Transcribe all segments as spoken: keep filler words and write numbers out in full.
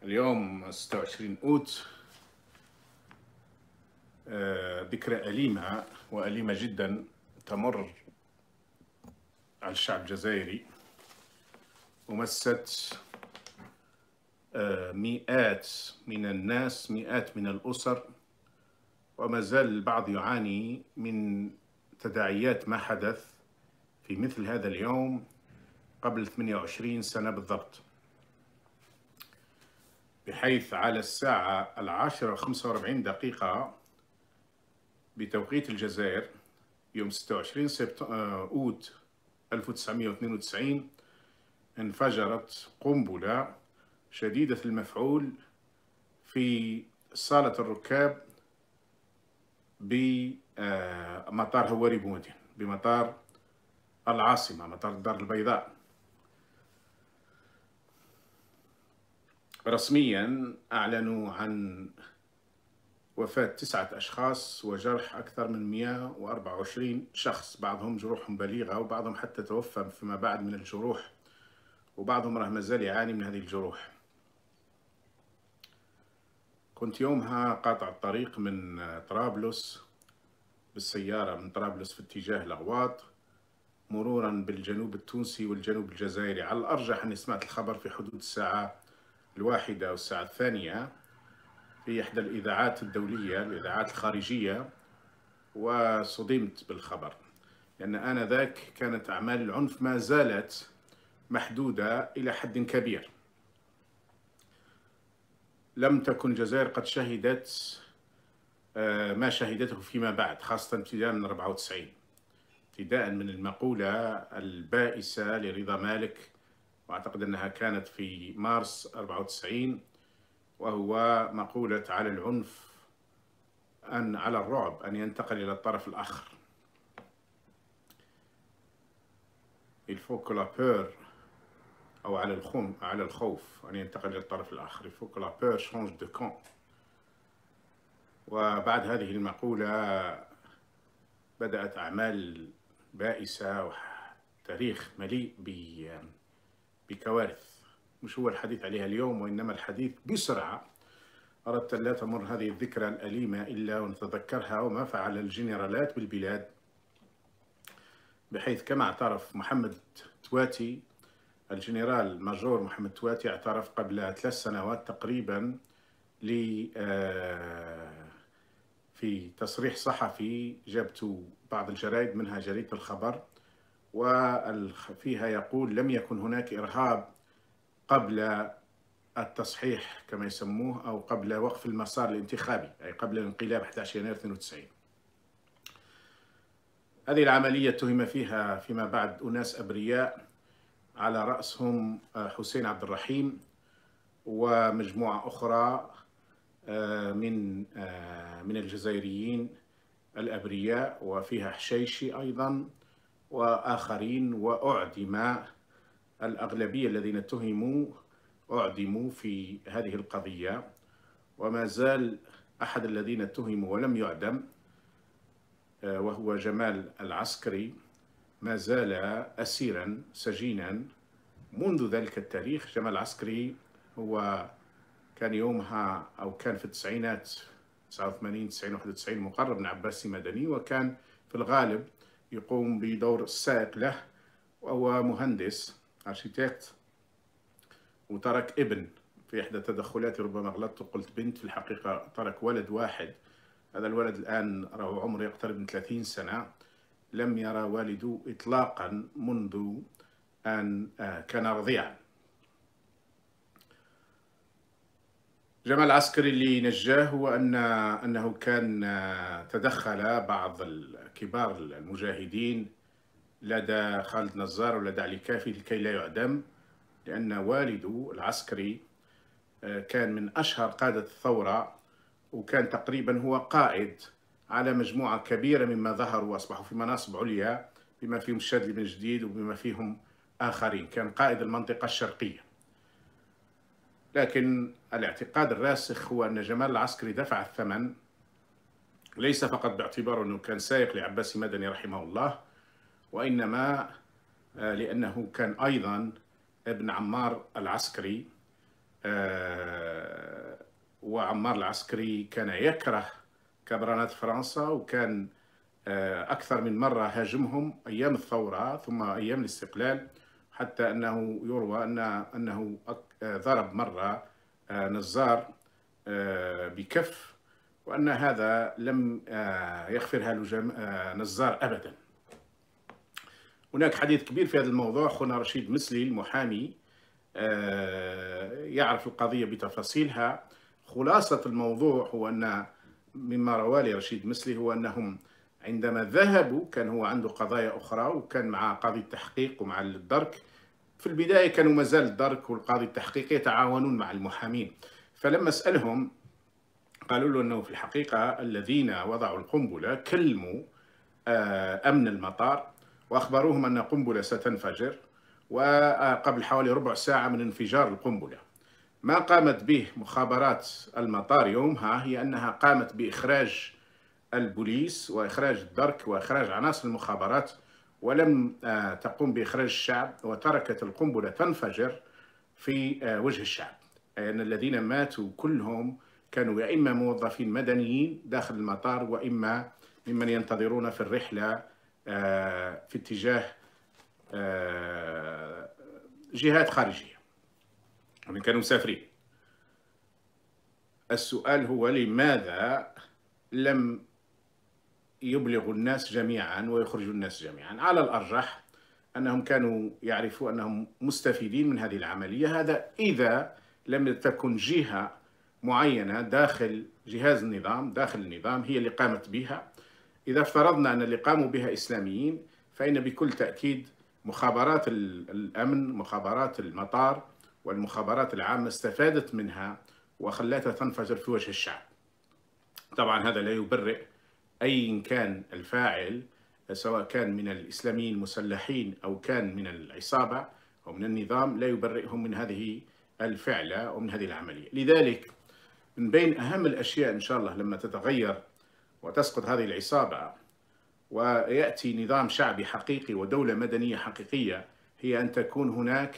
اليوم ستة وعشرين أوت، آه، ذكرى أليمة وأليمة جدا تمر على الشعب الجزائري، ومست آه، مئات من الناس، مئات من الأسر، وما زال البعض يعاني من تداعيات ما حدث في مثل هذا اليوم قبل ثمانية وعشرين سنة بالضبط، بحيث على الساعة العاشرة وخمسة وأربعين دقيقة بتوقيت الجزائر يوم ستة وعشرين أوت ألف وتسعمئة واثنين وتسعين انفجرت قنبلة شديدة المفعول في صالة الركاب بمطار هواري بومدين، بمطار العاصمة، مطار الدار البيضاء. رسميا أعلنوا عن وفاة تسعة أشخاص وجرح أكثر من مئة وأربعة وعشرين شخص، بعضهم جروحهم بليغة وبعضهم حتى توفى فيما بعد من الجروح، وبعضهم راه مازال يعاني من هذه الجروح. كنت يومها قاطع الطريق من طرابلس بالسيارة، من طرابلس في اتجاه الأغواط، مرورا بالجنوب التونسي والجنوب الجزائري. على الأرجح أني سمعت الخبر في حدود الساعة الواحدة أو الساعة الثانية في إحدى الإذاعات الدولية، الإذاعات الخارجية، وصدمت بالخبر، لأن آنذاك كانت أعمال العنف ما زالت محدودة إلى حد كبير. لم تكن الجزائر قد شهدت ما شهدته فيما بعد، خاصة ابتداء من أربعة وتسعين، ابتداء من المقولة البائسة لرضا مالك، وأعتقد أنها كانت في مارس أربعة وتسعين، وهو مقولة على العنف أن على الرعب أن ينتقل إلى الطرف الآخر. Il faut que la peur، أو على الخوف على الخوف أن ينتقل إلى الطرف الآخر. Il faut que la peur change de camp. وبعد هذه المقولة بدأت أعمال بائسة وتاريخ مليء بكوارث، مش هو الحديث عليها اليوم، وإنما الحديث بسرعة. أردت أن لا تمر هذه الذكرى الأليمة إلا ونتذكرها وما فعل الجنرالات بالبلاد، بحيث كما اعترف محمد تواتي، الجنرال ماجور محمد تواتي، اعترف قبل ثلاث سنوات تقريبا ل في تصريح صحفي جابته بعض الجرائد منها جريدة الخبر، وفيها يقول لم يكن هناك إرهاب قبل التصحيح كما يسموه، أو قبل وقف المسار الانتخابي، أي قبل الانقلاب أحد عشر يناير اثنين وتسعين. هذه العملية اتهم فيها فيما بعد أناس أبرياء، على رأسهم حسين عبد الرحيم ومجموعة أخرى من من الجزائريين الأبرياء، وفيها حشيشي أيضا وآخرين، وأعدم الأغلبية الذين اتهموا أعدموا في هذه القضية. وما زال أحد الذين اتهموا ولم يعدم، وهو جمال العسكري، ما زال أسيرا سجينا منذ ذلك التاريخ. جمال العسكري هو كان يومها أو كان في التسعينات تسعة وثمانين تسعين واحد وتسعين مقرب من عباسي مدني، وكان في الغالب يقوم بدور السائق له، وهو مهندس أرشيتكت، وترك ابن. في إحدى تدخلاتي ربما غلطت وقلت بنت، في الحقيقة ترك ولد واحد. هذا الولد الآن راه عمره يقترب من ثلاثين سنة، لم يرى والده إطلاقا منذ أن كان رضيعا. جمال العسكري اللي نجاه هو أن أنه كان تدخل بعض الكبار المجاهدين لدى خالد نزار ولدى علي كافي لكي لا يعدم، لأن والده العسكري كان من أشهر قادة الثورة، وكان تقريبا هو قائد على مجموعة كبيرة مما ظهروا وأصبحوا في مناصب عليا، بما فيهم الشاذلي بن جديد وبما فيهم آخرين. كان قائد المنطقة الشرقية. لكن الاعتقاد الراسخ هو أن جمال العسكري دفع الثمن، ليس فقط باعتباره أنه كان سائق لعباسي مدني رحمه الله، وإنما لأنه كان أيضا ابن عمار العسكري وعمار العسكري كان يكره كبرانات فرنسا، وكان أكثر من مرة هاجمهم أيام الثورة ثم أيام الاستقلال، حتى أنه يروى أن أنه ضرب مرة نزار بكف، وأن هذا لم يغفرها له نزار أبدا. هناك حديث كبير في هذا الموضوع. أخونا رشيد مسلي المحامي يعرف القضية بتفاصيلها. خلاصة الموضوع هو أن مما رواه لي رشيد مسلي هو أنهم عندما ذهبوا كان هو عنده قضايا أخرى، وكان مع قاضي التحقيق ومع الدرك. في البداية كانوا مازال الدرك والقاضي التحقيق يتعاونون مع المحامين، فلما سألهم قالوا له أنه في الحقيقة الذين وضعوا القنبلة كلموا أمن المطار وأخبروهم أن قنبلة ستنفجر، وقبل حوالي ربع ساعة من انفجار القنبلة. ما قامت به مخابرات المطار يومها هي أنها قامت بإخراج البوليس وإخراج الدرك وإخراج عناصر المخابرات، ولم تقوم بإخراج الشعب، وتركت القنبلة تنفجر في وجه الشعب. أن الذين ماتوا كلهم كانوا يا إما موظفين مدنيين داخل المطار، وإما ممن ينتظرون في الرحلة في اتجاه جهات خارجية، يعني كانوا مسافرين. السؤال هو لماذا لم يبلغوا الناس جميعا ويخرجوا الناس جميعا؟ على الأرجح أنهم كانوا يعرفوا أنهم مستفيدين من هذه العملية، هذا إذا لم تكن جهة معينة داخل جهاز النظام داخل النظام هي اللي قامت بها. إذا افترضنا أن اللي قاموا بها إسلاميين، فإن بكل تأكيد مخابرات الأمن، مخابرات المطار والمخابرات العامة استفادت منها وخلتها تنفجر في وجه الشعب. طبعا هذا لا يبرئ أي كان الفاعل، سواء كان من الإسلاميين المسلحين أو كان من العصابة أو من النظام، لا يبرئهم من هذه الفعلة ومن هذه العملية. لذلك من بين أهم الأشياء إن شاء الله لما تتغير وتسقط هذه العصابة ويأتي نظام شعبي حقيقي ودولة مدنية حقيقية، هي أن تكون هناك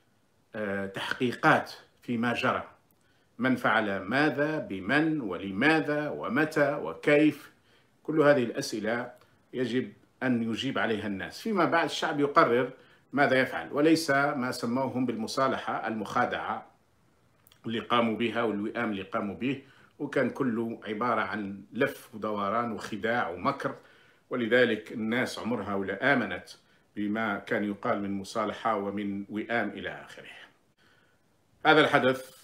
تحقيقات فيما جرى، من فعل ماذا بمن ولماذا ومتى وكيف. كل هذه الأسئلة يجب أن يجيب عليها الناس، فيما بعد الشعب يقرر ماذا يفعل، وليس ما سموهم بالمصالحة المخادعة اللي قاموا بها والوئام اللي قاموا به، وكان كله عبارة عن لف ودوران وخداع ومكر. ولذلك الناس عمرها ولا آمنت بما كان يقال من مصالحة ومن وئام إلى آخره. هذا الحدث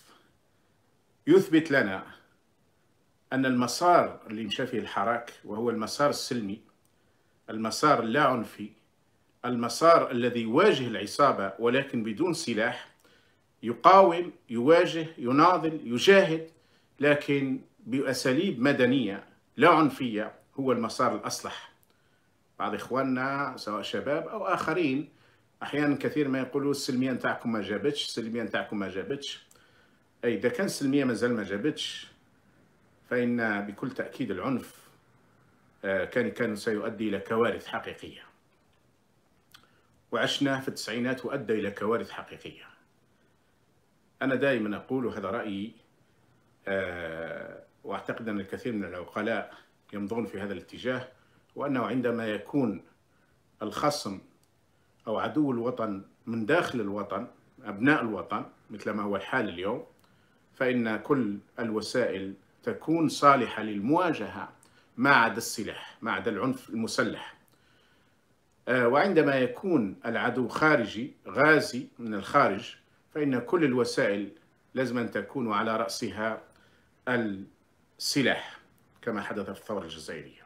يثبت لنا أن المسار اللي مشى فيه الحراك، وهو المسار السلمي، المسار اللا عنفي، المسار الذي يواجه العصابة ولكن بدون سلاح، يقاوم، يواجه، يناضل، يجاهد، لكن بأساليب مدنية لا عنفية، هو المسار الأصلح. بعض إخواننا سواء شباب أو آخرين أحيانا كثير ما يقولوا السلمية نتاعكم ما جابتش، السلمية نتاعكم ما جابتش. أي إذا كان السلمية مازال ما جابتش، فإن بكل تأكيد العنف كان كان سيؤدي إلى كوارث حقيقية، وعشنا في التسعينات وأدى إلى كوارث حقيقية. أنا دائما أقول، وهذا رأيي، وأعتقد أن الكثير من العقلاء يمضون في هذا الاتجاه، وأنه عندما يكون الخصم أو عدو الوطن من داخل الوطن، أبناء الوطن مثل ما هو الحال اليوم، فإن كل الوسائل تكون صالحة للمواجهة ما عدا السلاح، ما عدا العنف المسلح. وعندما يكون العدو خارجي غازي من الخارج، فإن كل الوسائل لازم أن تكون على رأسها السلاح، كما حدث في الثورة الجزائرية.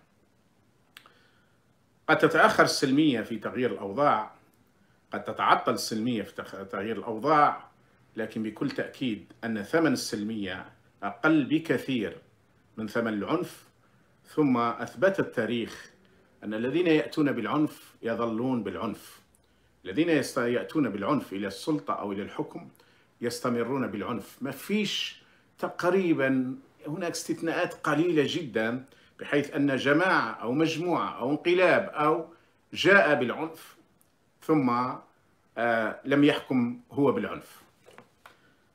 قد تتأخر السلمية في تغيير الأوضاع، قد تتعطل السلمية في تغيير الأوضاع، لكن بكل تأكيد أن ثمن السلمية أقل بكثير من ثمن العنف. ثم أثبت التاريخ أن الذين يأتون بالعنف يظلون بالعنف، الذين يأتون بالعنف إلى السلطة أو إلى الحكم يستمرون بالعنف. ما فيش تقريبا، هناك استثناءات قليلة جدا بحيث أن جماعة أو مجموعة أو انقلاب أو جاء بالعنف ثم آه لم يحكم هو بالعنف.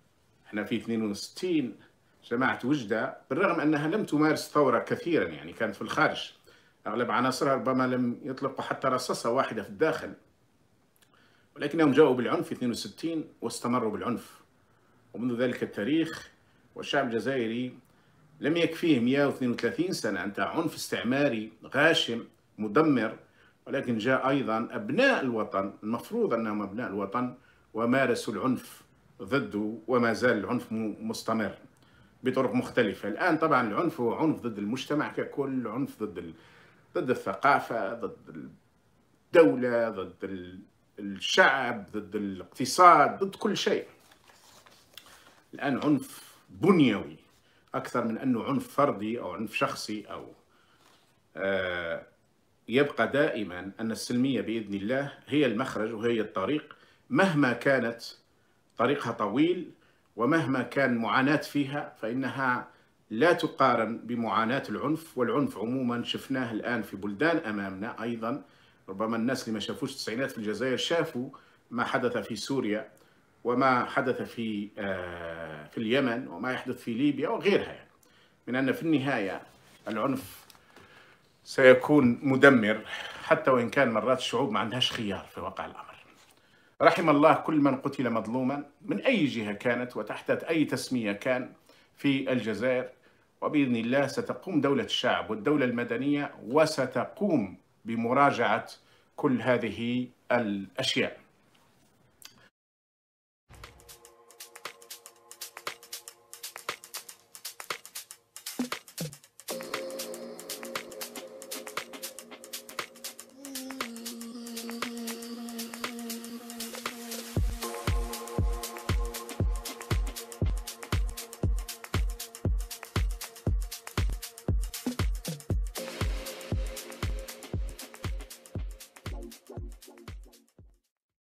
احنا في اثنين وستين جماعة وجدة بالرغم أنها لم تمارس ثورة كثيرا، يعني كانت في الخارج، أغلب عناصرها ربما لم يطلقوا حتى رصاصة واحدة في الداخل، ولكنهم جاءوا بالعنف في اثنين وستين واستمروا بالعنف. ومنذ ذلك التاريخ والشعب الجزائري لم يكفيه مئة واثنين وثلاثين سنة أنت عنف استعماري غاشم مدمر، ولكن جاء أيضا أبناء الوطن المفروض أنهم أبناء الوطن ومارسوا العنف ضده، وما زال العنف مستمر بطرق مختلفة. الآن طبعا العنف هو عنف ضد المجتمع ككل، عنف ضد ضد الثقافة، ضد الدولة، ضد الشعب، ضد الاقتصاد، ضد كل شيء. الآن عنف بنيوي أكثر من أنه عنف فردي أو عنف شخصي أو آه يبقى دائما أن السلمية بإذن الله هي المخرج وهي الطريق، مهما كانت طريقها طويل ومهما كان معاناة فيها، فإنها لا تقارن بمعاناة العنف. والعنف عموما شفناه الآن في بلدان أمامنا أيضا، ربما الناس اللي ما شافوش التسعينات في الجزائر شافوا ما حدث في سوريا وما حدث في في اليمن وما يحدث في ليبيا وغيرها، يعني من أن في النهاية العنف سيكون مدمر، حتى وإن كان مرات الشعوب ما عندهاش خيار في واقع الأمر. رحم الله كل من قتل مظلوما من أي جهة كانت وتحت أي تسمية كان في الجزائر، وبإذن الله ستقوم دولة الشعب والدولة المدنية وستقوم بمراجعة كل هذه الأشياء.